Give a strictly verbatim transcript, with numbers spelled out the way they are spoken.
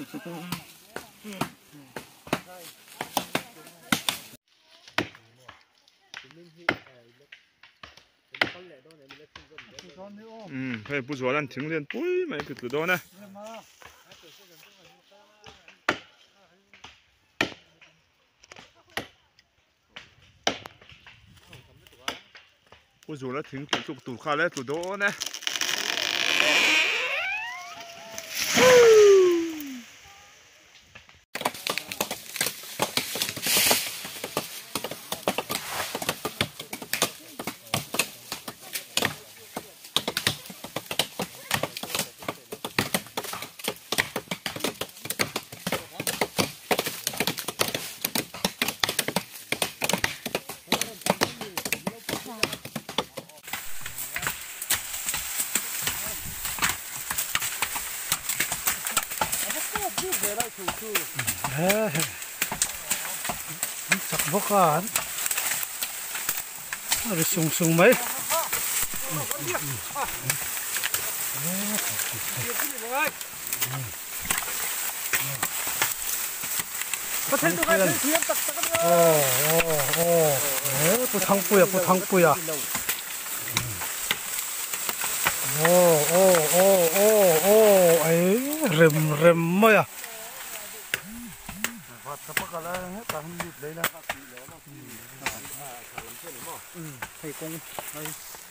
嗯，可以不错，咱停点对没个知道呢。不错了，停住住堵卡了，堵多呢。 Eh, sak bukan. Ada sung-sung mai. Oh, oh, oh. Eh, putang puya, putang puya. Oh, oh, oh, oh, oh. Eh, rem, rem mo ya. Kapag ala lang, kahit hindi na. Hay kung